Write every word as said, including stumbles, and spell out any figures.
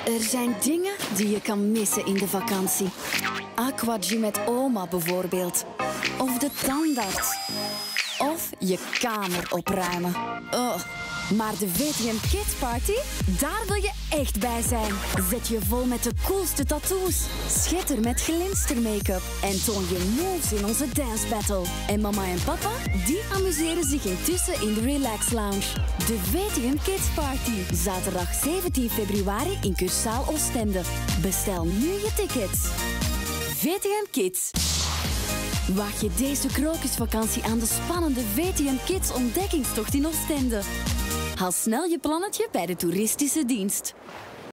Er zijn dingen die je kan missen in de vakantie. Aquagym met oma bijvoorbeeld. Of de tandarts. Of je kamer opruimen. Ugh. Maar de V T M Kids Party, daar wil je echt bij zijn. Zet je vol met de coolste tattoos. Schitter met glinster make-up. En toon je moves in onze dance battle. En mama en papa, die amuseren zich intussen in de Relax Lounge. De V T M Kids Party. Zaterdag zeventien februari in Cursaal Oostende. Bestel nu je tickets. V T M Kids. Waag je deze krokusvakantie aan de spannende V T M Kids ontdekkingstocht in Oostende. Haal snel je plannetje bij de toeristische dienst.